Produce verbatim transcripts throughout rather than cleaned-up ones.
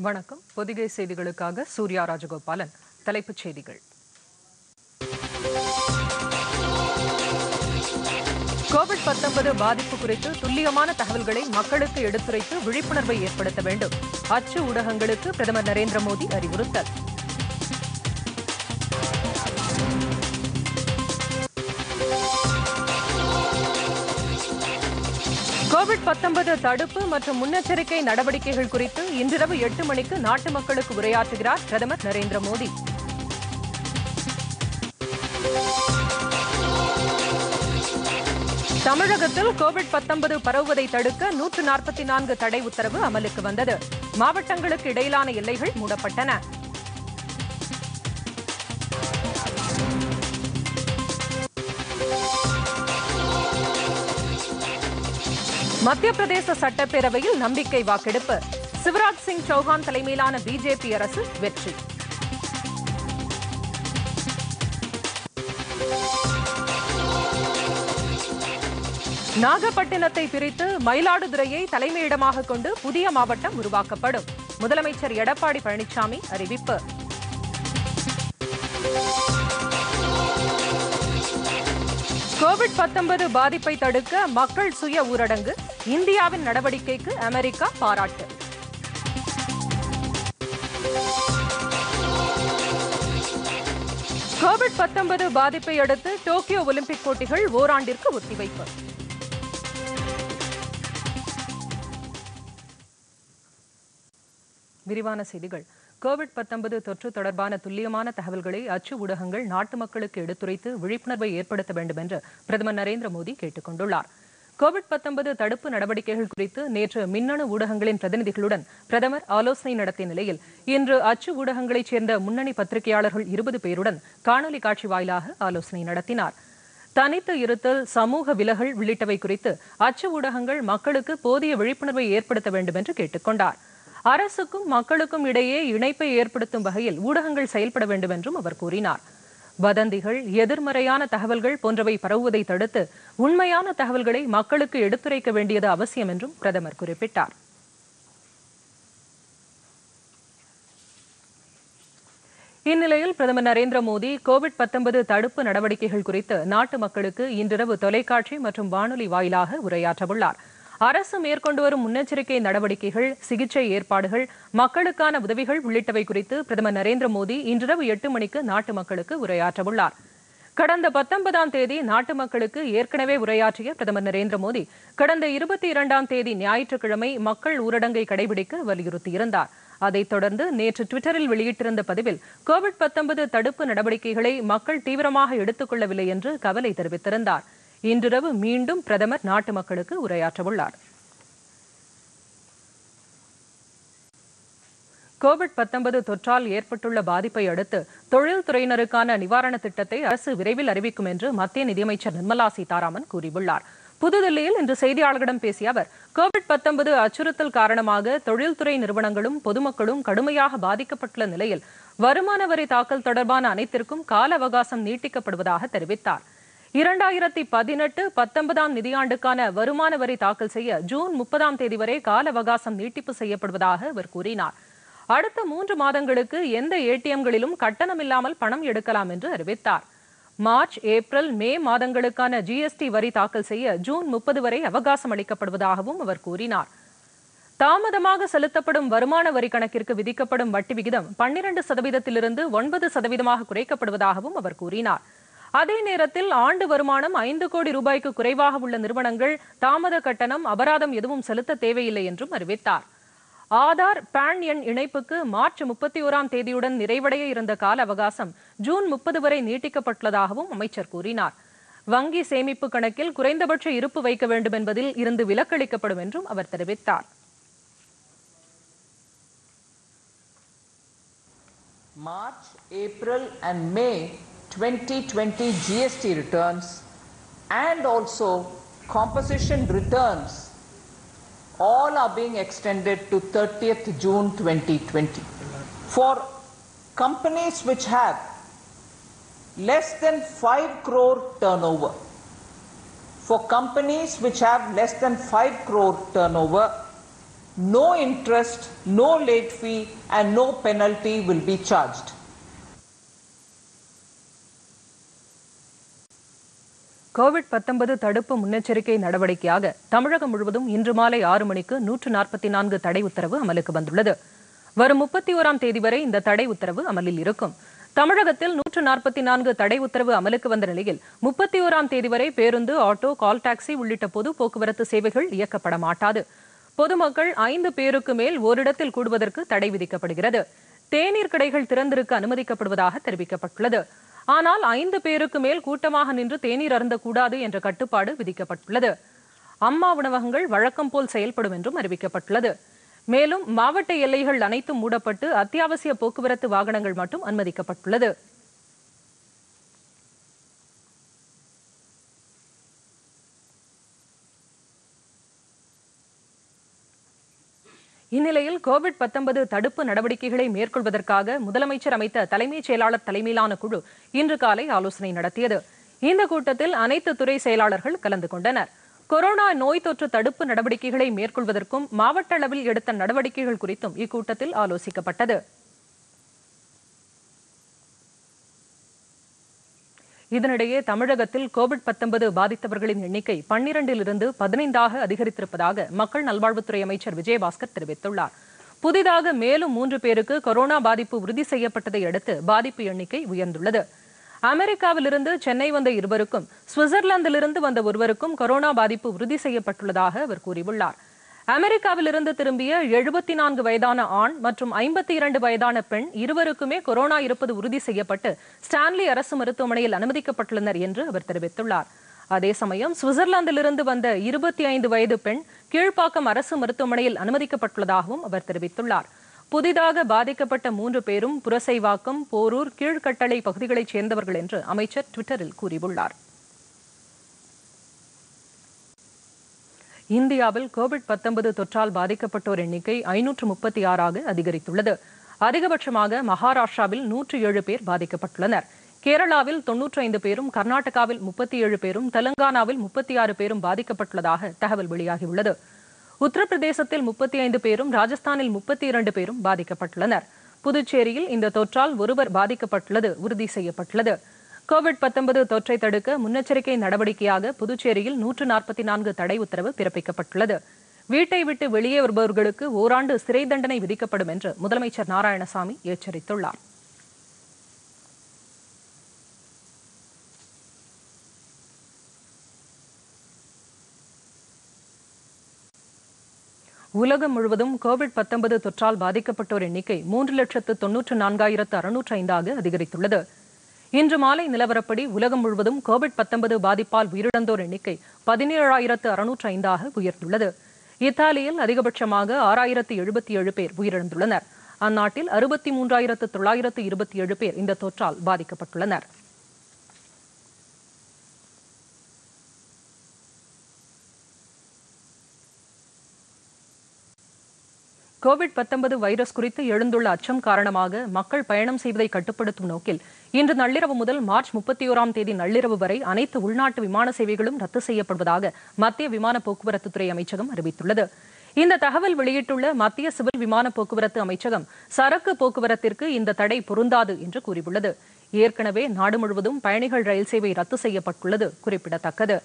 வணக்கம். பொதிகை செய்திகளுக்காக சூர்யா ராஜகோபாலன். தலைப்புச் செய்திகள். கோவிட் பத்தொன்பது பாதிப்பு குறித்து துல்லியமான தகவல்களை மக்களுக்கு எடுத்துரைத்து விழிப்புணர்வை ஏற்படுத்த வேண்டும். அச்சு ஊடகங்களுக்கு பிரதமர் நரேந்திர மோடி அறிவுறுத்தல். கோவிட் பத்தொன்பது தடுப்பு மற்றும் முன்னெச்சரிக்கை நடவடிக்கைகள் குறித்து இன்றிரவு எட்டு மணிக்கு நாட்டு மக்களுக்கு உரையாற்றுகிறார் பிரதமர் நரேந்திர மோடி. தமிழகத்தில் கோவிட் பத்தொன்பது பரவுவதை தடுக்க நூற்று நாற்பத்தி நான்கு தடை உத்தரவு அமலுக்கு வந்தது. மாவட்டங்களுக்கு இடையிலான எல்லைகள் மூடப்பட்டன. மத்திய பிரதேச சட்டப்பேரவையில் நம்பிக்கை வாக்கெடுப்பு. சிவராஜ் சிங் சௌஹான் தலைமையிலான பிஜேபி அரசு வெற்றி. நாகப்பட்டினத்தை பிரித்து மயிலாடுதுறையை தலைமையிடமாக கொண்டு புதிய மாவட்டம் உருவாக்கப்படும். முதலமைச்சர் எடப்பாடி பழனிசாமி அறிவிப்பு. கோவிட் பத்தொன்பது பாதிப்பை தடுக்க மக்கள் சுய ஊரடங்கு. இந்தியாவின் நடவடிக்கைக்கு அமெரிக்கா பாராட்டு. கோவிட் பத்தொன்பது பாதிப்பை அடுத்து டோக்கியோ ஒலிம்பிக் போட்டிகள் ஓராண்டிற்கு ஒத்திவைப்பு. விரிவான செய்திகள். கோவிட் பத்தொன்பது தொற்று தொடர்பான துல்லியமான தகவல்களை அச்சு ஊடகங்கள் நாட்டு மக்களுக்கு எடுத்துரைத்து விழிப்புணர்வை ஏற்படுத்த வேண்டும் என்று பிரதமர் நரேந்திர மோடி கேட்டுக் கொண்டுள்ளார். கோவிட் பத்தொன்பது தடுப்பு நடவடிக்கைகள் குறித்து நேற்று மின்னணு ஊடகங்களின் பிரதிநிதிகளுடன் பிரதமர் ஆலோசனை நடத்திய நிலையில் இன்று அச்சு ஊடகங்களைச் சேர்ந்த முன்னணி பத்திரிகையாளர்கள் இருபது பேருடன் காணொலி காட்சி வாயிலாக ஆலோசனை நடத்தினார். தனித்து இருத்தல், சமூக விலகல் உள்ளிட்டவை குறித்து அச்சு ஊடகங்கள் மக்களுக்கு போதிய விழிப்புணர்வை ஏற்படுத்த வேண்டும் என்று கேட்டுக் கொண்டார். அரசுக்கும் மக்களுக்கும் இடையே இணைப்பை ஏற்படுத்தும் வகையில் ஊடகங்கள் செயல்பட வேண்டும் என்றும் அவர் கூறினார். வதந்திகள், எதிர்மறையான தகவல்கள் போன்றவை பரவுவதை தடுத்து உண்மையான தகவல்களை மக்களுக்கு எடுத்துரைக்க வேண்டியது அவசியம் என்றும் பிரதமர் குறிப்பிட்டார். இந்நிலையில் பிரதமர் நரேந்திர மோடி கோவிட் பத்தொன்பது தடுப்பு நடவடிக்கைகள் குறித்து நாட்டு மக்களுக்கு இன்றிரவு தொலைக்காட்சி மற்றும் வானொலி வாயிலாக உரையாற்றவுள்ளார். அரசு மேற்கொண்டு வரும் முன்னெச்சரிக்கை நடவடிக்கைகள், சிகிச்சை ஏற்பாடுகள், மக்களுக்கான உதவிகள் உள்ளிட்டவை குறித்து பிரதமர் நரேந்திர மோடி இன்றிரவு எட்டு மணிக்கு நாட்டு மக்களுக்கு உரையாற்றவுள்ளார். கடந்த பத்தொன்பதாம் தேதி நாட்டு மக்களுக்கு ஏற்கனவே உரையாற்றிய பிரதமர் நரேந்திர மோடி கடந்த இருபத்தி இரண்டாம் தேதி ஞாயிற்றுக்கிழமை மக்கள் ஊரடங்கை கடைபிடிக்க வலியுறுத்தியிருந்தார். அதைத் தொடர்ந்து நேற்று டுவிட்டரில் வெளியிட்டிருந்த பதிவில் கோவிட் பத்தொன்பது தடுப்பு நடவடிக்கைகளை மக்கள் தீவிரமாக எடுத்துக் கொள்ளவில்லை என்று கவலை தெரிவித்திருந்தார். இன்றிரவு மீண்டும் பிரதமர் நாட்டு மக்களுக்கு உரையாற்றவுள்ளார். கோவிட் பத்தொன்பது தொற்றால் ஏற்பட்டுள்ள பாதிப்பை அடுத்து தொழில்துறையினருக்கான நிவாரண திட்டத்தை அரசு விரைவில் அறிவிக்கும் என்று மத்திய நிதியமைச்சர் நிர்மலா சீதாராமன் கூறியுள்ளார். புதுதில்லியில் இன்று செய்தியாளர்களிடம் பேசிய அவர், கோவிட் பத்தொன்பது அச்சுறுத்தல் காரணமாக தொழில்துறை நிறுவனங்களும் பொதுமக்களும் கடுமையாக பாதிக்கப்பட்டுள்ள நிலையில் வருமான வரி தாக்கல் தொடர்பான அனைத்திற்கும் கால அவகாசம் நீட்டிக்கப்படுவதாக தெரிவித்தார். இரண்டாயிரத்தி பதினெட்டு பத்தொன்பதாம் நிதியாண்டுக்கான வருமான வரி தாக்கல் செய்ய ஜூன் முப்பதாம் தேதி வரை கால அவகாசம் நீட்டிப்பு செய்யப்படுவதாக அவர் கூறினார். அடுத்த மூன்று மாதங்களுக்கு எந்த ஏடிஎம்களிலும் கட்டணம் இல்லாமல் பணம் எடுக்கலாம் என்று அறிவித்தார். மார்ச், ஏப்ரல், மே மாதங்களுக்கான ஜிஎஸ்டி வரி தாக்கல் செய்ய ஜூன் முப்பது வரை அவகாசம் அளிக்கப்படுவதாகவும் அவர் கூறினார். தாமதமாக செலுத்தப்படும் வருமான வரி கணக்கிற்கு விதிக்கப்படும் வட்டி விகிதம் பன்னிரண்டு சதவீதத்திலிருந்து ஒன்பது சதவீதமாக குறைக்கப்படுவதாகவும் அவர் கூறினார். அதே நேரத்தில் ஆண்டு வருமானம் ஐந்து கோடி ரூபாய்க்கு குறைவாக உள்ள நிறுவனங்கள் தாமத கட்டணம், அபராதம் எதுவும் செலுத்த தேவையில்லை என்றும் அறிவித்தார். ஆதார், பான் எண் இணைப்புக்கு மார்ச் முப்பத்தி ஓராம் தேதியுடன் நிறைவடைய இருந்த கால அவகாசம் ஜூன் முப்பது வரை நீட்டிக்கப்பட்டுள்ளதாகவும் அமைச்சர் கூறினார். வங்கி சேமிப்பு கணக்கில் குறைந்தபட்ச இருப்பு வைக்க வேண்டும் என்பதில் இருந்து விலக்களிக்கப்படும் என்றும் அவர் தெரிவித்தார். March, April and May twenty twenty G S T returns and also composition returns all are being extended to thirtieth June twenty twenty. For companies which have less than five crore turnover, for companies which have less than five crore turnover, no interest, no late fee, and no penalty will be charged. Covid பத்தொன்பது தடுப்பு முன்னெச்சரிக்கை நடவடிக்கையாக தமிழகம் முழுவதும் இன்று மாலை ஆறு மணிக்கு நூற்று நாற்பத்தி நான்கு தடை உத்தரவு அமலுக்கு வந்துள்ளது. வரும் முப்பத்தி ஓராம் தேதி வரை இந்த தடை உத்தரவு அமலில் இருக்கும். தமிழகத்தில் நூற்று நாற்பத்தி நான்கு தடை உத்தரவு அமலுக்கு வந்த நிலையில் முப்பத்தி ஓராம் தேதி வரை பேருந்து, ஆட்டோ, கால் டாக்ஸி உள்ளிட்ட பொது போக்குவரத்து சேவைகள் இயக்கப்பட மாட்டாது. பொதுமக்கள் ஐந்து பேருக்கு மேல் ஓரிடத்தில் கூடுவதற்கு தடை விதிக்கப்படுகிறது. தேநீர் கடைகள் திறந்திருக்க அனுமதிக்கப்படுவதாக தெரிவிக்கப்பட்டுள்ளது. ஆனால் ஐந்து பேருக்கு மேல் கூட்டமாக நின்று தேநீர் அருந்தக்கூடாது என்ற கட்டுப்பாடு விதிக்கப்பட்டுள்ளது. அம்மா உணவகங்கள் வழக்கம் போல் செயல்படும் என்றும் அறிவிக்கப்பட்டுள்ளது. மேலும் மாவட்ட எல்லைகள் அனைத்தும் மூடப்பட்டு அத்தியாவசிய போக்குவரத்து வாகனங்கள் மட்டும் அனுமதிக்கப்பட்டுள்ளது. இந்நிலையில் கோவிட் பத்தொன்பது தடுப்பு நடவடிக்கைகளை மேற்கொள்வதற்காக முதலமைச்சர் அமைத்த தலைமைச் செயலாளர் தலைமையிலான குழு இன்று காலை ஆலோசனை நடத்தியது. இந்த கூட்டத்தில் அனைத்து துறை செயலாளர்கள் கலந்து கொண்டனர். கொரோனா நோய் தொற்று தடுப்பு நடவடிக்கைகளை மேற்கொள்வதற்கும் மாவட்ட அளவில் எடுத்த நடவடிக்கைகள் குறித்தும் இக்கூட்டத்தில் ஆலோசிக்கப்பட்டது. இதனிடையே தமிழகத்தில் கோவிட் பத்தொன்பது பாதித்தவர்களின் எண்ணிக்கை பன்னிரண்டிலிருந்து பதினைந்தாக அதிகரித்திருப்பதாக மக்கள் நல்வாழ்வுத்துறை அமைச்சர் விஜயபாஸ்கர் தெரிவித்துள்ளார். புதிதாக மேலும் மூன்று பேருக்கு கொரோனா பாதிப்பு உறுதி செய்யப்பட்டதை அடுத்து பாதிப்பு எண்ணிக்கை உயர்ந்துள்ளது. அமெரிக்காவிலிருந்து சென்னை வந்த இருவருக்கும் சுவிட்சர்லாந்திலிருந்து வந்த ஒருவருக்கும் கொரோனா பாதிப்பு உறுதி செய்யப்பட்டுள்ளதாக அவர் கூறியுள்ளார். அமெரிக்காவிலிருந்து திரும்பிய எழுபத்தி நான்கு வயதான ஆண் மற்றும் ஐம்பத்தி இரண்டு வயதான பெண் இருவருக்குமே கொரோனா இருப்பது உறுதி செய்யப்பட்டு ஸ்டான்லி அரசு மருத்துவமனையில் அனுமதிக்கப்பட்டுள்ளனர் என்று அவர் தெரிவித்துள்ளார். அதே சமயம் சுவிட்சர்லாந்திலிருந்து வந்த இருபத்தி ஐந்து வயது பெண் கீழ்ப்பாக்கம் அரசு மருத்துவமனையில் அனுமதிக்கப்பட்டுள்ளதாகவும் அவர் தெரிவித்துள்ளார். புதிதாக பாதிக்கப்பட்ட மூன்று பேரும் புரசைவாக்கம், போரூர், கீழ்கட்டளை பகுதிகளைச் சேர்ந்தவர்கள் என்று அமைச்சர் ட்விட்டரில் கூறியுள்ளார். இந்தியாவில் கோவிட் பத்தொன்பது தொற்றால் பாதிக்கப்பட்டோர் எண்ணிக்கை ஐநூற்று முப்பத்தி ஆறாக அதிகரித்துள்ளது. அதிகபட்சமாக மகாராஷ்டிராவில் நூற்று ஏழு பேர் பாதிக்கப்பட்டுள்ளனர். கேரளாவில் தொன்னூற்றி ஐந்து பேரும், கர்நாடகாவில் முப்பத்தி ஏழு பேரும், தெலங்கானாவில் முப்பத்தி ஆறு பேரும் பாதிக்கப்பட்டுள்ளதாக தகவல் வெளியாகியுள்ளது. உத்தரப்பிரதேசத்தில் முப்பத்தி ஐந்து பேரும், ராஜஸ்தானில் முப்பத்தி இரண்டு பேரும் பாதிக்கப்பட்டுள்ளனர். புதுச்சேரியில் இந்த தொற்றால் ஒருவர் பாதிக்கப்பட்டுள்ளது உறுதி செய்யப்பட்டுள்ளது. கோவிட் பத்தொன்பது தொற்றை தடுக்க முன்னெச்சரிக்கை நடவடிக்கையாக புதுச்சேரியில் நூற்று நாற்பத்தி நான்கு தடை உத்தரவு பிறப்பிக்கப்பட்டுள்ளது. வீட்டை விட்டு வெளியே வருபவர்களுக்கு ஓராண்டு சிறை தண்டனை விதிக்கப்படும் என்று முதலமைச்சர் நாராயணசாமி எச்சரித்துள்ளார். உலகம் முழுவதும் கோவிட் பத்தொன்பது தொற்றால் பாதிக்கப்பட்டோர் எண்ணிக்கை மூன்று லட்சத்து தொன்னூற்று நான்காயிரத்து அறுநூற்று ஐந்தாக அதிகரித்துள்ளது. இன்று மாலை நிலவரப்படி உலகம் முழுவதும் கோவிட் பத்தொன்பது பாதிப்பால் உயிரிழந்தோர் எண்ணிக்கை பதினேழாயிரத்து அறுநூற்று ஐந்தாக உயர்ந்துள்ளது. இத்தாலியில் அதிகபட்சமாக ஆறாயிரத்து எழுபத்தி ஏழு பேர் உயிரிழந்துள்ளனர். அந்நாட்டில் அறுபத்தி மூன்றாயிரத்து தொள்ளாயிரத்து இருபத்தி ஏழு பேர் இந்த தொற்றால் பாதிக்கப்பட்டுள்ளனர். கோவிட் பத்தொன்பது வைரஸ் குறித்து எழுந்துள்ள அச்சம் காரணமாக மக்கள் பயணம் செய்வதை கட்டுப்படுத்தும் நோக்கில் இன்று நள்ளிரவு முதல் மார்ச் முப்பத்தி ஓராம் தேதி நள்ளிரவு வரை அனைத்து உள்நாட்டு விமான சேவைகளும் ரத்து செய்யப்படுவதாக மத்திய விமான போக்குவரத்துத்துறை அமைச்சகம் அறிவித்துள்ளது. இந்த தகவல் வெளியிட்டுள்ள மத்திய சிவில் விமான போக்குவரத்து அமைச்சகம் சரக்கு போக்குவரத்திற்கு இந்த தடை பொருந்தாது என்று கூறியுள்ளது. ஏற்கனவே நாடு முழுவதும் பயணிகள் ரயில் சேவை ரத்து செய்யப்பட்டுள்ளது குறிப்பிடத்தக்கது.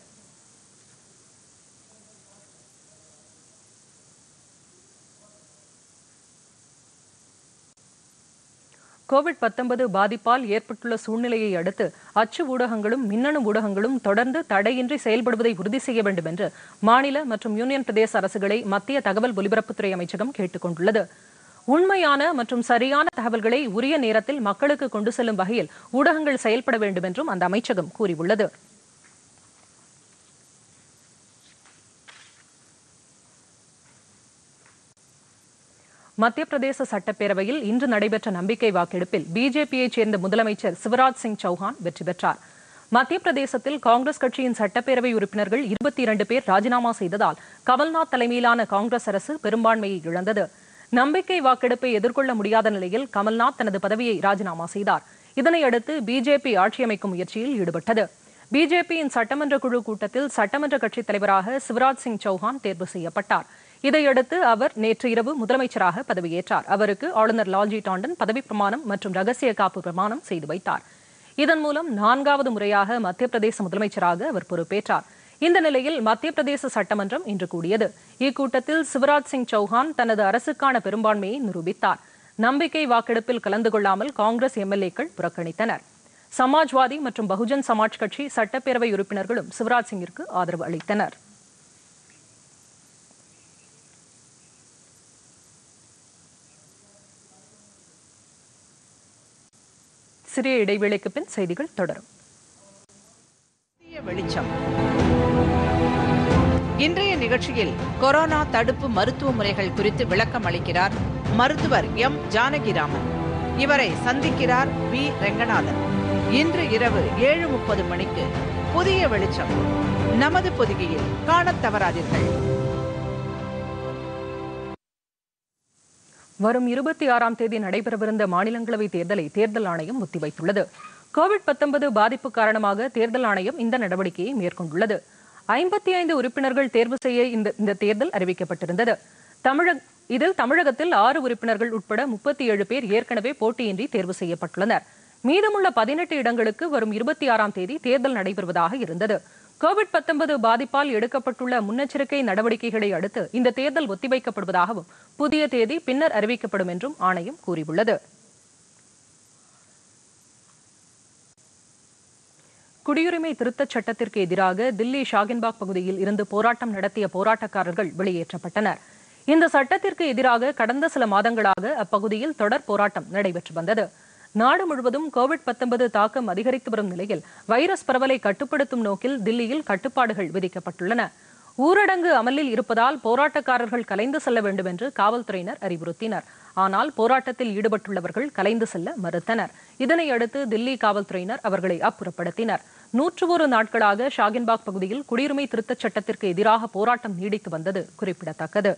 கோவிட் பத்தொன்பது பாதிப்பால் ஏற்பட்டுள்ள சூழ்நிலையை அடுத்து அச்சு ஊடகங்களும் மின்னணு ஊடகங்களும் தொடர்ந்து தடையின்றி செயல்படுவதை உறுதி செய்ய வேண்டும் என்று மாநில மற்றும் யூனியன் பிரதேச அரசுகளை மத்திய தகவல் ஒலிபரப்புத்துறை அமைச்சகம் கேட்டுக் கொண்டுள்ளது. உண்மையான மற்றும் சரியான தகவல்களை உரிய நேரத்தில் மக்களுக்கு கொண்டு செல்லும் வகையில் ஊடகங்கள் செயல்பட வேண்டும் என்றும் அந்த அமைச்சகம் கூறியுள்ளது. மத்திய பிரதேச சட்டப்பேரவையில் இன்று நடைபெற்ற நம்பிக்கை வாக்கெடுப்பில் பிஜேபியைச் சேர்ந்த முதலமைச்சர் சிவராஜ் சிங் சௌஹான் வெற்றி பெற்றார். மத்திய பிரதேசத்தில் காங்கிரஸ் கட்சியின் சட்டப்பேரவை உறுப்பினர்கள் இருபத்தி இரண்டு பேர் ராஜினாமா செய்ததால் கமல்நாத் தலைமையிலான காங்கிரஸ் அரசு பெரும்பான்மையை இழந்தது. நம்பிக்கை வாக்கெடுப்பை எதிர்கொள்ள முடியாத நிலையில் கமல்நாத் தனது பதவியை ராஜினாமா செய்தார். இதனையடுத்து பிஜேபி ஆட்சி அமைக்கும் முயற்சியில் ஈடுபட்டது. பிஜேபியின் சட்டமன்ற குழு கூட்டத்தில் சட்டமன்ற கட்சித் தலைவராக சிவராஜ் சிங் சௌஹான் தேர்வு செய்யப்பட்டார். இதையடுத்து அவர் நேற்று இரவு முதலமைச்சராக பதவியேற்றார். அவருக்கு ஆளுநர் லால்ஜி டாண்டன் பதவிப் பிரமாணம் மற்றும் ரகசிய காப்பு பிரமாணம் செய்து வைத்தார். இதன் மூலம் நான்காவது முறையாக மத்திய பிரதேச முதலமைச்சராக அவர் பொறுப்பேற்றார். இந்த நிலையில் மத்திய பிரதேச சட்டமன்றம் இன்று கூடியது. இக்கூட்டத்தில் சிவராஜ் சிங் சௌஹான் தனது அரசுக்கான பெரும்பான்மையை நிரூபித்தார். நம்பிக்கை வாக்கெடுப்பில் கலந்து கொள்ளாமல் காங்கிரஸ் எம்எல்ஏக்கள் புறக்கணித்தனர். சமாஜ்வாதி மற்றும் பகுஜன் சமாஜ் கட்சி சட்டப்பேரவை உறுப்பினர்களும் சிவராஜ் சிங்கிற்கு ஆதரவு அளித்தனர். சிறிய இடைவேளைக்கு பின் செய்திகள் தொடரும். வெளிச்சம். இன்றைய நிகழ்ச்சியில் கொரோனா தடுப்பு மருத்துவ முறைகள் குறித்து விளக்கம் அளிக்கிறார் மருத்துவர் எம் ஜானகிராமன். இவரை சந்திக்கிறார் வி ரெங்கநாதன். இன்று இரவு ஏழு முப்பது மணிக்கு புதிய வெளிச்சம் நமது பொதிகையில் காணத் தவறாதீர்கள். வரும் இருபத்தி ஆறாம் தேதி நடைபெறவிருந்த மாநிலங்களவை தேர்தலை தேர்தல் ஆணையம் ஒத்திவைத்துள்ளது. கோவிட் பத்தொன்பது பாதிப்பு காரணமாக தேர்தல் ஆணையம் இந்த நடவடிக்கையை மேற்கொண்டுள்ளது. ஐம்பத்தி ஐந்து உறுப்பினர்கள் தேர்வு செய்ய இந்த இந்த தேர்தல் அறிவிக்கப்பட்டிருந்தது. தமிழக இதில் தமிழகத்தில் ஆறு உறுப்பினர்கள் உட்பட முப்பத்தி ஏழு பேர் ஏற்கனவே போட்டியின்றி தேர்வு செய்யப்பட்டுள்ளனர். மீதமுள்ள பதினெட்டு இடங்களுக்கு வரும் இருபத்தி ஆறாம் தேதி தேர்தல் நடைபெறுவதாக இருந்தது. கோவிட் பத்தொன்பது பாதிப்பால் எடுக்கப்பட்டுள்ள முன்னெச்சரிக்கை நடவடிக்கைகளை அடுத்து இந்த தேர்தல் ஒத்திவைக்கப்படுவதாகவும் புதிய தேதி பின்னர் அறிவிக்கப்படும் என்றும் ஆணையம் கூறியுள்ளது. குடியுரிமை திருத்தச் சட்டத்திற்கு எதிராக தில்லி ஷாகின்பாக் பகுதியில் இருந்து போராட்டம் நடத்திய போராட்டக்காரர்கள் வெளியேற்றப்பட்டனர். இந்த சட்டத்திற்கு எதிராக கடந்த சில மாதங்களாக அப்பகுதியில் தொடர் போராட்டம் நடைபெற்று வந்தது. நாடு முழுவதும் கோவிட் பத்தொன்பது தாக்கம் அதிகரித்து வரும் நிலையில் வைரஸ் பரவலை கட்டுப்படுத்தும் நோக்கில் தில்லியில் கட்டுப்பாடுகள் விதிக்கப்பட்டுள்ளன. ஊரடங்கு அமலில் இருப்பதால் போராட்டக்காரர்கள் கலைந்து செல்ல வேண்டும் என்று காவல்துறையினர் அறிவுறுத்தினர். ஆனால் போராட்டத்தில் ஈடுபட்டுள்ளவர்கள் கலைந்து செல்ல மறுத்தனர். இதனையடுத்து தில்லி காவல்துறையினர் அவர்களை அப்புறப்படுத்தினர். நூற்று ஒரு நாட்களாக ஷாகின்பாக் பகுதியில் குடியுரிமை திருத்தச் சட்டத்திற்கு எதிராக போராட்டம் நீடித்து வந்தது குறிப்பிடத்தக்கது.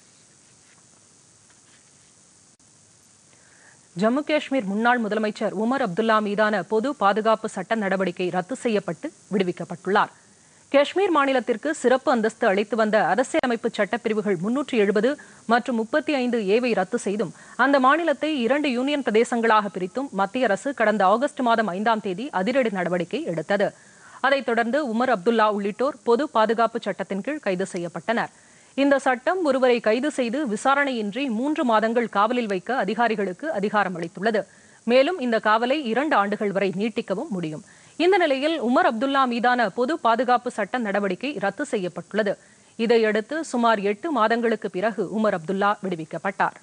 ஜம்மு காஷ்மீர் முன்னாள் முதலமைச்சர் உமர் அப்துல்லா மீதான பொது பாதுகாப்பு சட்ட நடவடிக்கை ரத்து செய்யப்பட்டு விடுவிக்கப்பட்டுள்ளார். காஷ்மீர் மாநிலத்திற்கு சிறப்பு அந்தஸ்து அளித்து வந்த அரசியலமைப்பு சட்டப்பிரிவுகள் முன்னூற்றி எழுபது மற்றும் முப்பத்தி ஐந்து ஏவை ரத்து செய்தும் அந்த மாநிலத்தை இரண்டு யூனியன் பிரதேசங்களாக பிரித்தும் மத்திய அரசு கடந்த ஆகஸ்ட் மாதம் ஐந்தாம் தேதி அதிரடி நடவடிக்கை எடுத்தது. அதைத் தொடர்ந்து உமர் அப்துல்லா உள்ளிட்டோர் பொது பாதுகாப்பு சட்டத்தின் கீழ் கைது செய்யப்பட்டனர். இந்த சட்டம் ஒருவரை கைது செய்து விசாரணையின்றி மூன்று மாதங்கள் காவலில் வைக்க அதிகாரிகளுக்கு அதிகாரம் அளித்துள்ளது. மேலும் இந்த காவலை இரண்டு ஆண்டுகள் வரை நீட்டிக்கவும் முடியும். இந்த நிலையில் உமர் அப்துல்லா மீதான பொது பாதுகாப்பு சட்ட நடவடிக்கை ரத்து செய்யப்பட்டுள்ளது. இதையடுத்து சுமார் எட்டு மாதங்களுக்கு பிறகு உமர் அப்துல்லா விடுவிக்கப்பட்டார்.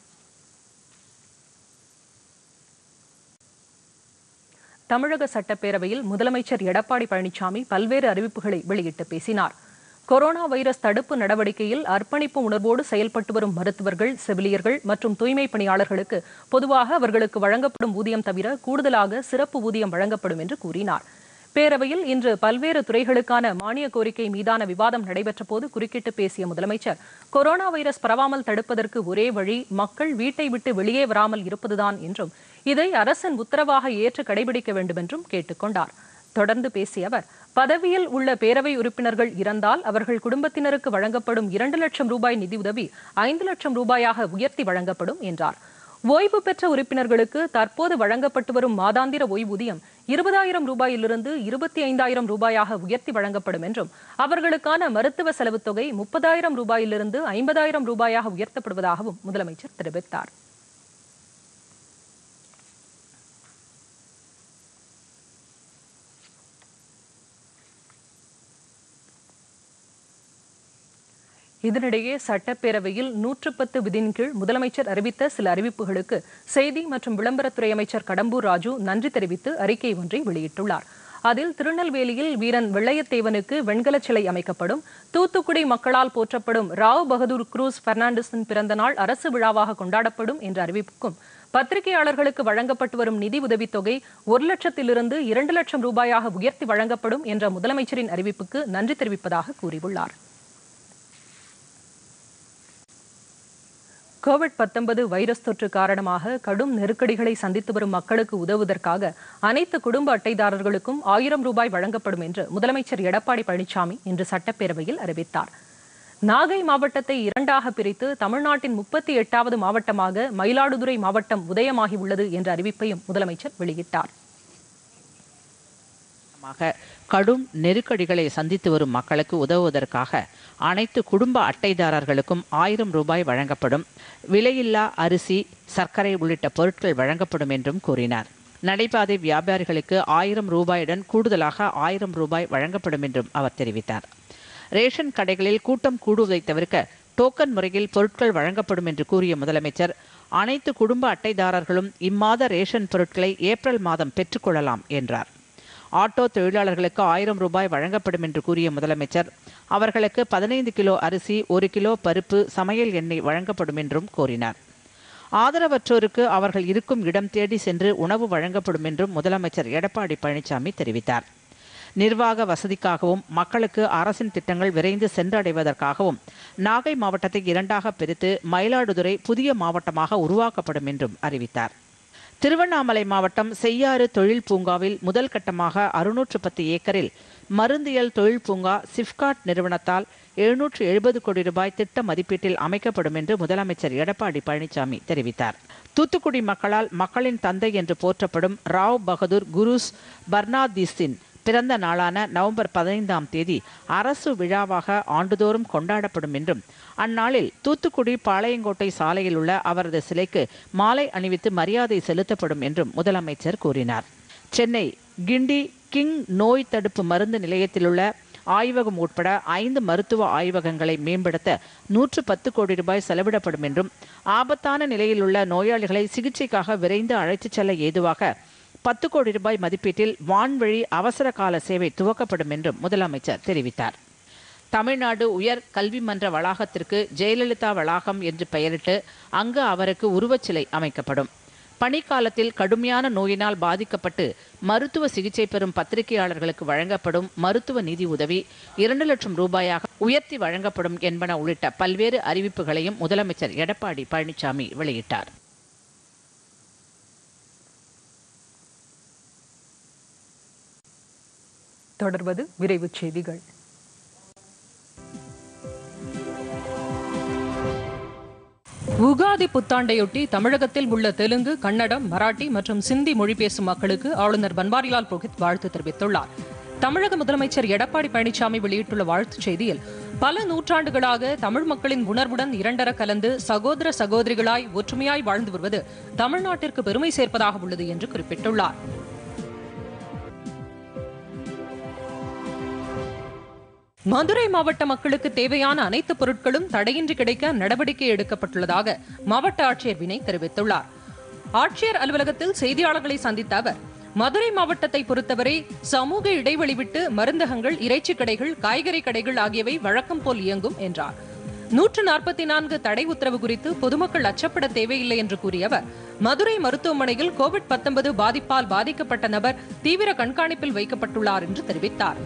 தமிழக சட்டப்பேரவையில் முதலமைச்சர் எடப்பாடி பழனிசாமி பல்வேறு அறிவிப்புகளை வெளியிட்டு பேசினார். கொரோனா வைரஸ் தடுப்பு நடவடிக்கையில் அர்ப்பணிப்பு உணர்வோடு செயல்பட்டு வரும் மருத்துவர்கள், செவிலியர்கள் மற்றும் தூய்மை பணியாளர்களுக்கு பொதுவாக அவர்களுக்கு வழங்கப்படும் ஊதியம் தவிர கூடுதலாக சிறப்பு ஊதியம் வழங்கப்படும் என்று கூறினார். பேரவையில் இன்று பல்வேறு துறைகளுக்கான மானிய கோரிக்கை மீதான விவாதம் நடைபெற்ற போது குறுக்கிட்டு பேசிய முதலமைச்சர், கொரோனா வைரஸ் பரவாமல் தடுப்பதற்கு ஒரே வழி மக்கள் வீட்டை விட்டு வெளியே வராமல் இருப்பதுதான் என்றும் இதை அரசின் உத்தரவாக ஏற்று கடைபிடிக்க வேண்டும் என்றும் கேட்டுக் கொண்டார். தொடர்ந்து பேசிய அவர், பதவியில் உள்ள பேரவை உறுப்பினர்கள் இறந்தால் அவர்கள் குடும்பத்தினருக்கு வழங்கப்படும் இரண்டு லட்சம் ரூபாய் நிதியுதவி ஐந்து லட்சம் ரூபாயாக உயர்த்தி வழங்கப்படும் என்றார். ஓய்வு பெற்ற உறுப்பினர்களுக்கு தற்போது வழங்கப்பட்டு வரும் மாதாந்திர ஓய்வூதியம் இருபதாயிரம் ரூபாயிலிருந்து இருபத்தி ஐந்தாயிரம் ரூபாயாக உயர்த்தி வழங்கப்படும் என்றும் அவர்களுக்கான மருத்துவ செலவுத் தொகை முப்பதாயிரம் ரூபாயிலிருந்து ஐம்பதாயிரம் ரூபாயாக உயர்த்தப்படுவதாகவும் முதலமைச்சர் தெரிவித்தார். இதனிடையே சட்டப்பேரவையில் நூற்று பத்து விதியின் கீழ் முதலமைச்சர் அறிவித்த சில அறிவிப்புகளுக்கு செய்தி மற்றும் விளம்பரத்துறை அமைச்சர் கடம்பூர் ராஜு நன்றி தெரிவித்து அறிக்கை ஒன்றை வெளியிட்டுள்ளார். அதில் திருநெல்வேலியில் வீரன் வெள்ளையத்தேவனுக்கு வெண்கல சிலை அமைக்கப்படும், தூத்துக்குடி மக்களால் போற்றப்படும் ராவ் பகதூர் குரூஸ் பெர்னாண்டஸின் பிறந்த நாள் அரசு விழாவாக கொண்டாடப்படும் என்ற அறிவிப்புக்கும், பத்திரிகையாளர்களுக்கு வழங்கப்பட்டு வரும் நிதி உதவித் தொகை ஒரு லட்சத்திலிருந்து இரண்டு லட்சம் ரூபாயாக உயர்த்தி வழங்கப்படும் என்ற முதலமைச்சரின் அறிவிப்புக்கு நன்றி தெரிவிப்பதாக கூறியுள்ளார். கோவிட் பத்தொன்பது வைரஸ் தொற்று காரணமாக கடும் நெருக்கடிகளை சந்தித்து வரும் மக்களுக்கு உதவுவதற்காக அனைத்து குடும்ப அட்டைதாரர்களுக்கும் ஆயிரம் ரூபாய் வழங்கப்படும் என்று முதலமைச்சர் எடப்பாடி பழனிசாமி இன்று சட்டப்பேரவையில் அறிவித்தார். நாகை மாவட்டத்தை இரண்டாக பிரித்து தமிழ்நாட்டின் முப்பத்தி எட்டாவது மாவட்டமாக மயிலாடுதுறை மாவட்டம் உதயமாகி உள்ளது என்ற அறிவிப்பையும் முதலமைச்சர் வெளியிட்டார். கடும் நெருக்கடிகளை சந்தித்து வரும் மக்களுக்கு உதவுவதற்காக அனைத்து குடும்ப அட்டைதாரர்களுக்கும் ஆயிரம் ரூபாய் வழங்கப்படும். விலையில்லா அரிசி, சர்க்கரை உள்ளிட்ட பொருட்கள் வழங்கப்படும் என்றும் கூறினார். நடைபாதை வியாபாரிகளுக்கு ஆயிரம் ரூபாயுடன் கூடுதலாக ஆயிரம் ரூபாய் வழங்கப்படும் என்றும் அவர் தெரிவித்தார். ரேஷன் கடைகளில் கூட்டம் கூடுவதை தவிர்க்க டோக்கன் முறையில் பொருட்கள் வழங்கப்படும் என்று கூறிய முதலமைச்சர், அனைத்து குடும்ப அட்டைதாரர்களும் இம்மாத ரேஷன் பொருட்களை ஏப்ரல் மாதம் பெற்றுக்கொள்ளலாம் என்றார். ஆட்டோ தொழிலாளர்களுக்கு ஆயிரம் ரூபாய் வழங்கப்படும் என்று கூறிய முதலமைச்சர், அவர்களுக்கு பதினைந்து கிலோ அரிசி, ஒரு கிலோ பருப்பு, சமையல் எண்ணெய் வழங்கப்படும் என்றும் கூறினார். ஆதரவற்றோருக்கு அவர்கள் இருக்கும் இடம் தேடி சென்று உணவு வழங்கப்படும் என்றும் முதலமைச்சர் எடப்பாடி பழனிசாமி தெரிவித்தார். நிர்வாக வசதிக்காகவும் மக்களுக்கு அரசின் திட்டங்கள் விரைந்து சென்றடைவதற்காகவும் நாகை மாவட்டத்தை இரண்டாக பிரித்து மயிலாடுதுறை புதிய மாவட்டமாக உருவாக்கப்படும் என்றும் அறிவித்தார். திருவண்ணாமலை மாவட்டம் செய்யாறு தொழில் பூங்காவில் முதல் கட்டமாக அறுநூற்று பத்து ஏக்கரில் மருந்தியல் தொழில் பூங்கா சிப்காட் நிறுவனத்தால் எழுநூற்று எழுபது கோடி ரூபாய் திட்ட மதிப்பீட்டில் அமைக்கப்படும் என்று முதலமைச்சர் எடப்பாடி பழனிசாமி தெரிவித்தார். தூத்துக்குடி மக்களால் மக்களின் தந்தை என்று போற்றப்படும் ராவ் பகதூர் குருஸ் பர்னாதீஸின் பிறந்த நாளான நவம்பர் பதினைந்தாம் தேதி அரசு விழாவாக ஆண்டுதோறும் கொண்டாடப்படும் என்றும், அந்நாளில் தூத்துக்குடி பாளையங்கோட்டை சாலையில் உள்ள அவரது சிலைக்கு மாலை அணிவித்து மரியாதை செலுத்தப்படும் என்றும் முதலமைச்சர் கூறினார். சென்னை கிண்டி கிங் நோய் தடுப்பு மருந்து நிலையத்தில் உள்ள ஆய்வகம் உட்பட ஐந்து மருத்துவ ஆய்வகங்களை மேம்படுத்த நூற்று பத்து கோடி ரூபாய் செலவிடப்படும் என்றும், ஆபத்தான நிலையில் உள்ள நோயாளிகளை சிகிச்சைக்காக விரைந்து அழைத்துச் செல்ல ஏதுவாக பத்து கோடி ரூபாய் மதிப்பீட்டில் வான்வழி அவசர கால சேவை துவக்கப்படும் என்றும் முதலமைச்சர் தெரிவித்தார். தமிழ்நாடு உயர் கல்வி மன்ற வளாகத்திற்கு ஜெயலலிதா வளாகம் என்று பெயரிட்டு அங்கு அவருக்கு உருவச்சிலை அமைக்கப்படும். பணிக்காலத்தில் கடுமையான நோயினால் பாதிக்கப்பட்டு மருத்துவ சிகிச்சை பெறும் பத்திரிகையாளர்களுக்கு வழங்கப்படும் மருத்துவ நிதி உதவி இரண்டு லட்சம் ரூபாயாக உயர்த்தி வழங்கப்படும் என்பன உள்ளிட்ட பல்வேறு அறிவிப்புகளையும் முதலமைச்சர் எடப்பாடி பழனிசாமி வெளியிட்டார். தொடர்வது விரைவுச் செய்திகள். உகாதி புத்தாண்டையொட்டி தமிழகத்தில் உள்ள தெலுங்கு, கன்னடம், மராட்டி மற்றும் சிந்தி மொழி பேசும் மக்களுக்கு ஆளுநர் பன்வாரிலால் புரோஹித் வாழ்த்து தெரிவித்துள்ளார். தமிழக முதலமைச்சர் எடப்பாடி பழனிசாமி வெளியிட்டுள்ள வாழ்த்துச் செய்தியில், பல நூற்றாண்டுகளாக தமிழ் மக்களின் உணர்வுடன் இரண்டர கலந்து சகோதர சகோதரிகளாய் ஒற்றுமையாய் வாழ்ந்து வருவது தமிழ்நாட்டிற்கு பெருமை சேர்ப்பதாக உள்ளது என்று குறிப்பிட்டுள்ளார். மதுரை மாவட்ட மக்களுக்கு தேவையான அனைத்து பொருட்களும் தடையின்றி கிடைக்க நடவடிக்கை எடுக்கப்பட்டுள்ளதாக மாவட்ட ஆட்சியர் வினய் தெரிவித்துள்ளார். ஆட்சியர் அலுவலகத்தில் செய்தியாளர்களை சந்தித்த அவர், மதுரை மாவட்டத்தை பொறுத்தவரை சமூக இடைவெளி விட்டு மருந்தகங்கள், இறைச்சி கடைகள், காய்கறி கடைகள் ஆகியவை வழக்கம் போல் இயங்கும் என்றார். நூற்று நாற்பத்தி நான்கு தடை உத்தரவு குறித்து பொதுமக்கள் அச்சப்பட தேவையில்லை என்று கூறிய அவர், மதுரை மருத்துவமனையில் கோவிட் பத்தொன்பது பாதிப்பால் பாதிக்கப்பட்ட நபர் தீவிர கண்காணிப்பில் வைக்கப்பட்டுள்ளார் என்று தெரிவித்தார்.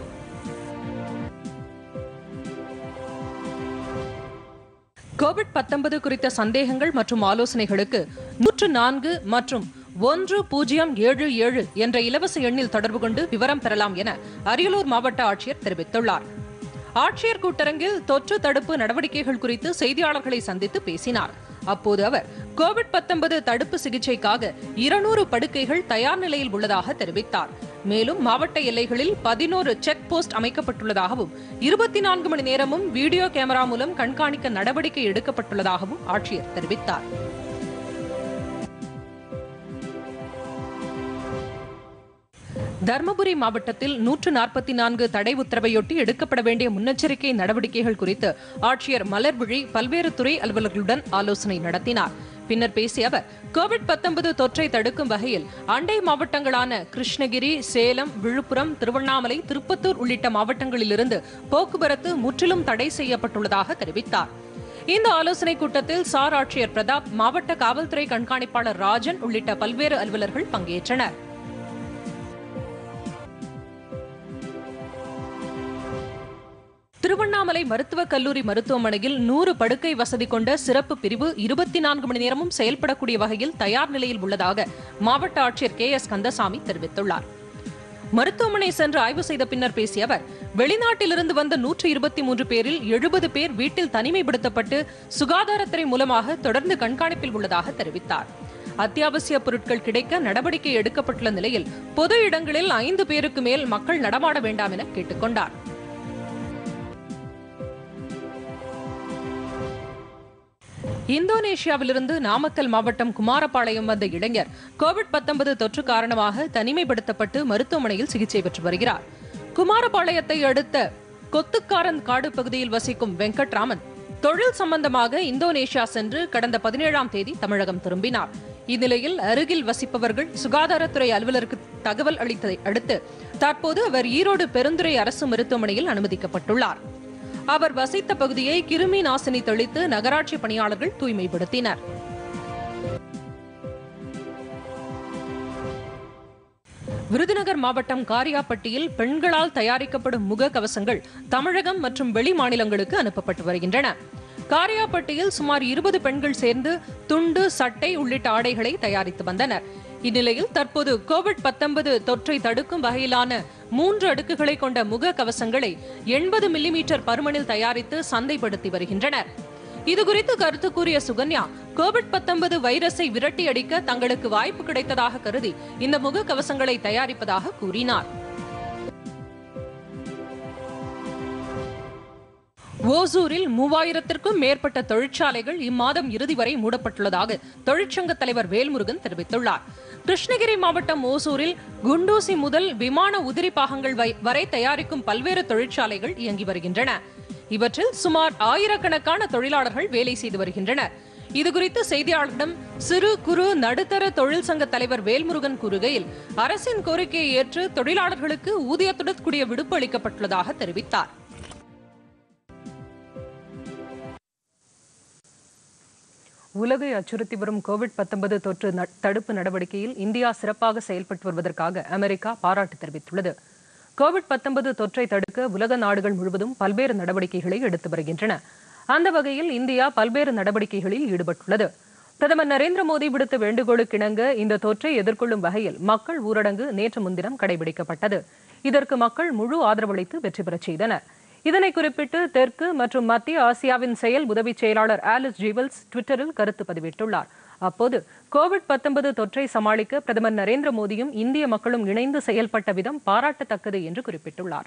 கோவிட் பத்தொன்பது குறித்த சந்தேகங்கள் மற்றும் ஆலோசனைகளுக்கு நூற்று நான்கு மற்றும் ஒன்று பூஜ்ஜியம் ஏழு ஏழு என்ற இலவச எண்ணில் தொடர்பு கொண்டு விவரம் பெறலாம் என அரியலூர் மாவட்ட ஆட்சியர் தெரிவித்துள்ளார். ஆட்சியர் கூட்டரங்கில் தொற்று தடுப்பு நடவடிக்கைகள் குறித்து செய்தியாளர்களை சந்தித்து பேசினார். அப்போது அவர், கோவிட் பத்தொன்பது தடுப்பு சிகிச்சைக்காக இருநூறு படுக்கைகள் தயார் நிலையில் உள்ளதாக தெரிவித்தார். மேலும் மாவட்ட எல்லைகளில் பதினோரு செக் போஸ்ட் அமைக்கப்பட்டுள்ளதாகவும் இருபத்தி நான்கு மணி நேரமும் வீடியோ கேமரா மூலம் கண்காணிக்க நடவடிக்கை எடுக்கப்பட்டுள்ளதாகவும் ஆட்சியர் தெரிவித்தார். தர்மபுரி மாவட்டத்தில் நூற்று நாற்பத்தி நான்கு தடை உத்தரவையொட்டி எடுக்கப்பட வேண்டிய முன்னெச்சரிக்கை நடவடிக்கைகள் குறித்து ஆட்சியர் மலர்விழி பல்வேறு துறை அலுவலர்களுடன் ஆலோசனை நடத்தினார். பின்னர் பேசிய அவர், கோவிட் பத்தொன்பது தொற்றை தடுக்கும் வகையில் அண்டை மாவட்டங்களான கிருஷ்ணகிரி, சேலம், விழுப்புரம், திருவண்ணாமலை, திருப்பத்தூர் உள்ளிட்ட மாவட்டங்களிலிருந்து போக்குவரத்து முற்றிலும் தடை செய்யப்பட்டுள்ளதாக தெரிவித்தார். இந்த ஆலோசனைக் கூட்டத்தில் சார் ஆட்சியர் பிரதாப், மாவட்ட காவல்துறை கண்காணிப்பாளர் ராஜன் உள்ளிட்ட பல்வேறு அலுவலர்கள் பங்கேற்றனர். திருவண்ணாமலை மருத்துவக் கல்லூரி மருத்துவமனையில் நூறு படுக்கை வசதி கொண்ட சிறப்பு பிரிவு இருபத்தி நான்கு மணி நேரமும் செயல்படக்கூடிய வகையில் தயார் நிலையில் உள்ளதாக மாவட்ட ஆட்சியர் கே எஸ் கந்தசாமி தெரிவித்துள்ளார். மருத்துவமனை சென்று ஆய்வு செய்த பின்னர் பேசிய அவர், வெளிநாட்டிலிருந்து வந்த நூற்று இருபத்தி மூன்று பேரில் எழுபது பேர் வீட்டில் தனிமைப்படுத்தப்பட்டு சுகாதாரத்துறை மூலமாக தொடர்ந்து கண்காணிப்பில் உள்ளதாக தெரிவித்தார். அத்தியாவசிய பொருட்கள் கிடைக்க நடவடிக்கை எடுக்கப்பட்டுள்ள நிலையில் பொது இடங்களில் ஐந்து பேருக்கு மேல் மக்கள் நடமாட வேண்டாம் என கேட்டுக்கொண்டார். இந்தோனேஷியாவிலிருந்து நாமக்கல் மாவட்டம் குமாரபாளையம் வந்த இளைஞர் கோவிட் பத்தொன்பது தொற்று காரணமாக தனிமைப்படுத்தப்பட்டு மருத்துவமனையில் சிகிச்சை பெற்று வருகிறார். குமாரபாளையத்தை அடுத்த கொத்துக்காரன் காடு பகுதியில் வசிக்கும் வெங்கட்ராமன் தொழில் சம்பந்தமாக இந்தோனேஷியா சென்று கடந்த பதினேழாம் தேதி தமிழகம் திரும்பினார். இந்நிலையில் அருகில் வசிப்பவர்கள் சுகாதாரத்துறை அலுவலருக்கு தகவல் அளித்ததை அடுத்து தற்போது அவர் ஈரோடு பெருந்துறை அரசு மருத்துவமனையில் அனுமதிக்கப்பட்டுள்ளார். அவர் வசித்த பகுதியை கிருமி நாசினி தெளித்து நகராட்சி பணியாளர்கள் தூய்மைப்படுத்தினர். விருதுநகர் மாவட்டம் காரியாப்பட்டியில் பெண்களால் தயாரிக்கப்படும் முக கவசங்கள் தமிழகம் மற்றும் வெளி மாநிலங்களுக்கு அனுப்பப்பட்டு வருகின்றன. காரியாப்பட்டியில் சுமார் இருபது பெண்கள் சேர்ந்து துண்டு, சட்டை உள்ளிட்ட ஆடைகளை தயாரித்து வந்தனர். இந்நிலையில் தற்போது கோவிட் பத்தொன்பது தொற்றை தடுக்கும் வகையிலான மூன்று அடுக்குகளை கொண்ட முக கவசங்களை எண்பது மில்லி மீட்டர் பருமனில் தயாரித்து சந்தைப்படுத்தி வருகின்றனர். இதுகுறித்து கருத்து கூறிய சுகன்யா, கோவிட் பத்தொன்பது வைரஸை விரட்டி அடிக்க தங்களுக்கு வாய்ப்பு கிடைத்ததாக கருதி இந்த முக கவசங்களை தயாரிப்பதாக கூறினார். ஓசூரில் மூவாயிரத்திற்கும் மேற்பட்ட தொழிற்சாலைகள் இம்மாதம் இறுதி வரை மூடப்பட்டுள்ளதாக தொழிற்சங்க தலைவர் வேல்முருகன் தெரிவித்துள்ளார். கிருஷ்ணகிரி மாவட்டம் ஓசூரில் குண்டூசி முதல் விமான உதிரி பாகங்கள் வரை தயாரிக்கும் பல்வேறு தொழிற்சாலைகள் இயங்கி வருகின்றன. இவற்றில் சுமார் ஆயிரக்கணக்கான தொழிலாளர்கள் வேலை செய்து வருகின்றனர். இதுகுறித்து செய்தியாளர்களிடம் சிறு குறு நடுத்தர தொழில் சங்க தலைவர் வேல்முருகன் கூறுகையில், அரசின் கோரிக்கையை ஏற்று தொழிலாளர்களுக்கு ஊதியத்துடன் கூடிய விடுப்பு அளிக்கப்பட்டுள்ளதாக தெரிவித்தார். உலகை அச்சுறுத்தி வரும் கோவிட் பத்தொன்பது தொற்று தடுப்பு நடவடிக்கையில் இந்தியா சிறப்பாக செயல்பட்டு வருவதற்காக அமெரிக்கா பாராட்டு தெரிவித்துள்ளது. கோவிட் பத்தொன்பது தொற்றை தடுக்க உலக நாடுகள் முழுவதும் பல்வேறு நடவடிக்கைகளை எடுத்து வருகின்றன. அந்த வகையில் இந்தியா பல்வேறு நடவடிக்கைகளில் ஈடுபட்டுள்ளது. பிரதமர் நரேந்திர மோடி விடுத்த வேண்டுகோளுக்கிணங்க இந்த தொற்றை எதிர்கொள்ளும் வகையில் மக்கள் ஊரடங்கு நேற்று முன்தினம் கடைபிடிக்கப்பட்டது. இதற்கு மக்கள் முழு ஆதரவளித்து வெற்றி பெறச் செய்தனர். இதனை குறிப்பிட்டு தெற்கு மற்றும் மத்திய ஆசியாவின் செயல் உதவி செயலாளர் ஆலிஸ் ஜீவல்ஸ் ட்விட்டரில் கருத்து பதிவிட்டுள்ளார். அப்போது கோவிட் பத்தொன்பது தொற்றை சமாளிக்க பிரதமர் நரேந்திர மோடியும் இந்திய மக்களும் இணைந்து செயல்பட்ட விதம் பாராட்டத்தக்கது என்று குறிப்பிட்டுள்ளார்.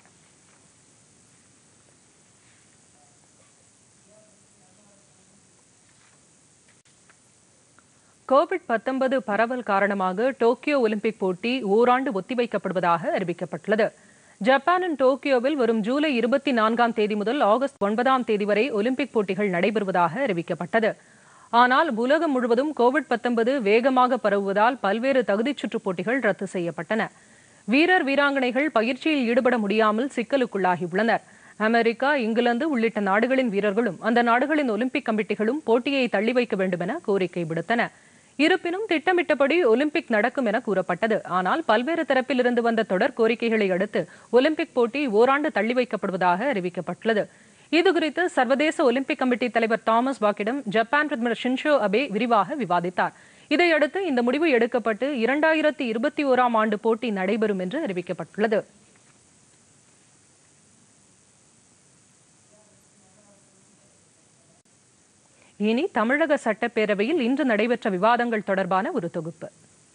கோவிட் பத்தொன்பது பரவல் காரணமாக டோக்கியோ ஒலிம்பிக் போட்டி ஓராண்டு ஒத்திவைக்கப்படுவதாக அறிவிக்கப்பட்டுள்ளது. ஜப்பானின் டோக்கியோவில் வரும் ஜூலை இருபத்தி நான்காம் தேதி முதல் ஆகஸ்ட் ஒன்பதாம் தேதி வரை ஒலிம்பிக் போட்டிகள் நடைபெறுவதாக அறிவிக்கப்பட்டது. ஆனால் உலகம் முழுவதும் கோவிட் பத்தொன்பது வேகமாக பரவுவதால் பல்வேறு தகுதிச் சுற்றுப் போட்டிகள் ரத்து செய்யப்பட்டன. வீரர் வீராங்கனைகள் பயிற்சியில் ஈடுபட முடியாமல் சிக்கலுக்குள்ளாகியுள்ளனர். அமெரிக்கா, இங்கிலாந்து உள்ளிட்ட நாடுகளின் வீரர்களும் அந்த நாடுகளின் ஒலிம்பிக் கமிட்டிகளும் போட்டியை தள்ளி வைக்க வேண்டும் என கோரிக்கை விடுத்தன. இருப்பினும் திட்டமிட்டபடி ஒலிம்பிக் நடக்கும் என கூறப்பட்டது. ஆனால் பல்வேறு தரப்பில் இருந்து வந்த தொடர் கோரிக்கைகளை அடுத்து ஒலிம்பிக் போட்டி ஓராண்டு தள்ளி வைக்கப்படுவதாக அறிவிக்கப்பட்டுள்ளது. இதுகுறித்து சர்வதேச ஒலிம்பிக் கமிட்டி தலைவர் தாமஸ் பாக்கிடம் ஜப்பான் பிரதமர் ஷின்சோ அபே விரிவாக விவாதித்தார். இதையடுத்து இந்த முடிவு எடுக்கப்பட்டு இரண்டாயிரத்தி இருபத்தி ஓராம் ஆண்டு போட்டி நடைபெறும் என்று அறிவிக்கப்பட்டுள்ளது. இனி தமிழக சட்டப்பேரவையில் இன்று நடைபெற்ற விவாதங்கள் தொடர்பான ஒரு தொகுப்பு.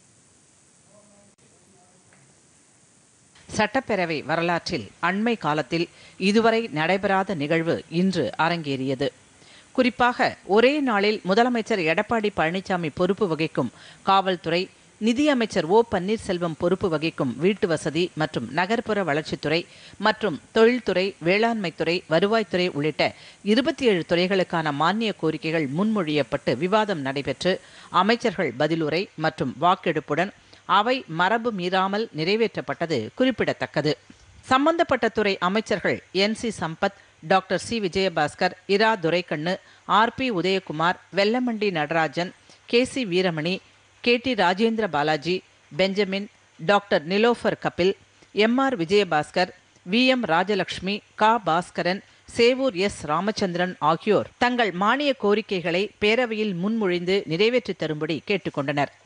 சட்டப்பேரவை வரலாற்றில் அண்மை காலத்தில் இதுவரை நடைபெறாத நிகழ்வு இன்று அரங்கேறியது. குறிப்பாக ஒரே நாளில் முதலமைச்சர் எடப்பாடி பழனிசாமி பொறுப்பு வகிக்கும் காவல்துறை, நிதியமைச்சர் ஓ பன்னீர்செல்வம் பொறுப்பு வகிக்கும் வீட்டு வசதி மற்றும் நகர்ப்புற வளர்ச்சித்துறை மற்றும் தொழில்துறை, வேளாண்மைத்துறை, வருவாய்த்துறை உள்ளிட்ட இருபத்தி ஏழு துறைகளுக்கான மானிய கோரிக்கைகள் முன்மொழியப்பட்டு விவாதம் நடைபெற்று அமைச்சர்கள் பதிலுரை மற்றும் வாக்கெடுப்புடன் அவை மரபு மீறாமல் நிறைவேற்றப்பட்டது குறிப்பிடத்தக்கது. சம்பந்தப்பட்ட துறை அமைச்சர்கள் N C Sampath, doctor C Vijayabaskar, இரா Duraikannu, R B Udhayakumar, Vellamandi Natarajan, K C Veeramani, K T Rajendra Balaji, Benjamin, doctor Nilofer Kafeel, M R Vijayabaskar, V M Rajalakshmi, கா பாஸ்கரன், சேவூர் எஸ் ராமச்சந்திரன் ஆகியோர் தங்கள் மானிய கோரிக்கைகளை பேரவையில் முன்மொழிந்து நிறைவேற்றி தரும்படி கேட்டுக்கொண்டனர்.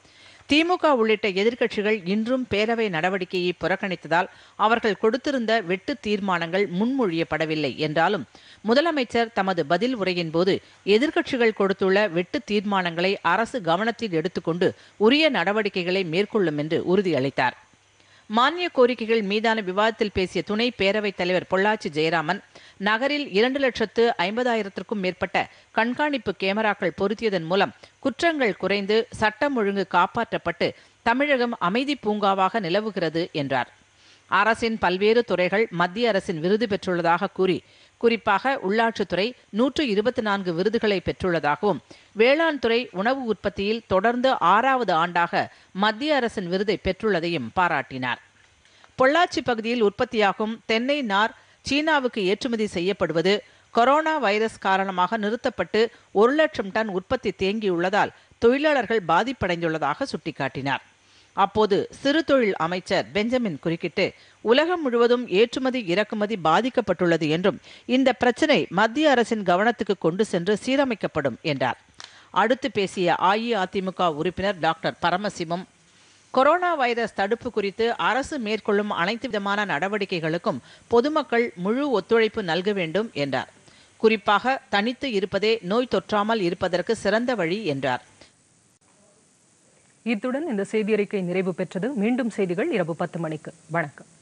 திமுக உள்ளிட்ட எதிர்க்கட்சிகள் இன்றும் பேரவை நடவடிக்கையை புறக்கணித்ததால் அவர்கள் கொடுத்திருந்த வெட்டு தீர்மானங்கள் முன்மொழியப்படவில்லை என்றாலும் முதலமைச்சர் தமது பதில் உரையின் போது எதிர்க்கட்சிகள் கொடுத்துள்ள வெட்டு தீர்மானங்களை அரசு கவனத்தில் எடுத்துக்கொண்டு உரிய நடவடிக்கைகளை மேற்கொள்ளும் என்று உறுதியளித்தார். மானிய கோரிக்கைகள் மீதான விவாதத்தில் பேசிய துணை பேரவைத் தலைவர் பொள்ளாச்சி ஜெயராமன், நகரில் இரண்டு லட்சத்து ஐம்பதாயிரத்திற்கும் மேற்பட்ட கண்காணிப்பு கேமராக்கள் பொருத்தியதன் மூலம் குற்றங்கள் குறைந்து சட்டம் ஒழுங்கு காப்பாற்றப்பட்டு தமிழகம் அமைதி பூங்காவாக நிலவுகிறது என்றார். அரசின் பல்வேறு துறைகள் மத்திய அரசின் விருது பெற்றுள்ளதாக கூறி, குறிப்பாக உள்ளாட்சித்துறை நூற்று இருபத்தி நான்கு விருதுகளை பெற்றுள்ளதாகவும், வேளாண் துறை உணவு உற்பத்தியில் தொடர்ந்து ஆறாவது ஆண்டாக மத்திய அரசின் விருதை பெற்றுள்ளதையும் பாராட்டினார். பொள்ளாச்சி பகுதியில் உற்பத்தியாகும் தென்னை நார் சீனாவுக்கு ஏற்றுமதி செய்யப்படுவது கொரோனா வைரஸ் காரணமாக நிறுத்தப்பட்டு ஒரு லட்சம் டன் உற்பத்தி தேங்கியுள்ளதால் தொழிலாளர்கள் பாதிப்படைந்துள்ளதாக சுட்டிக்காட்டினார். அப்போது சிறு தொழில் அமைச்சர் பெஞ்சமின் குறுக்கிட்டு, உலகம் முழுவதும் ஏற்றுமதி இறக்குமதி பாதிக்கப்பட்டுள்ளது என்றும் இந்த பிரச்சினை மத்திய அரசின் கவனத்துக்கு கொண்டு சென்று சீரமைக்கப்படும் என்றார். அடுத்து பேசிய அஇஅதிமுக உறுப்பினர் டாக்டர் பரமசிவம், கொரோனா வைரஸ் தடுப்பு குறித்து அரசு மேற்கொள்ளும் அனைத்து விதமான நடவடிக்கைகளுக்கும் பொதுமக்கள் முழு ஒத்துழைப்பு நல்க வேண்டும் என்றார். குறிப்பாக தனித்து இருப்பதே நோய் தொற்றாமல் இருப்பதற்கு சிறந்த வழி என்றார். இத்துடன் இந்த செய்தியறிக்கை நிறைவு பெற்றது. மீண்டும் செய்திகள் இரவு பத்து மணிக்கு. வணக்கம்.